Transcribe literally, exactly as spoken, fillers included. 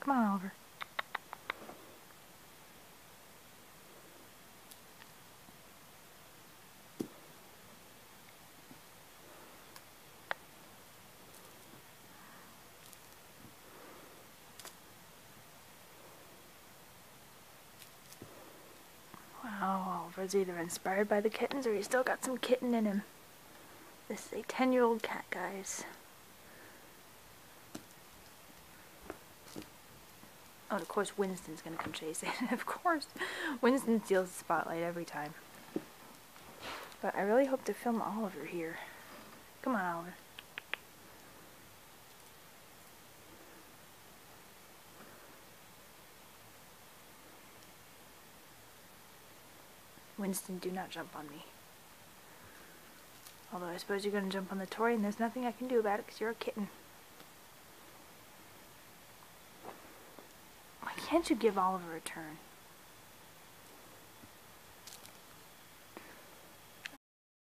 Come on, Oliver. Wow, Oliver's either inspired by the kittens or he's still got some kitten in him. This is a ten-year-old cat, guys. Oh, of course Winston's gonna come chase it. Of course. Winston steals the spotlight every time. But I really hope to film Oliver here. Come on, Oliver. Winston, do not jump on me. Although I suppose you're gonna jump on the toy and there's nothing I can do about it because you're a kitten. Why can't you give Oliver a turn?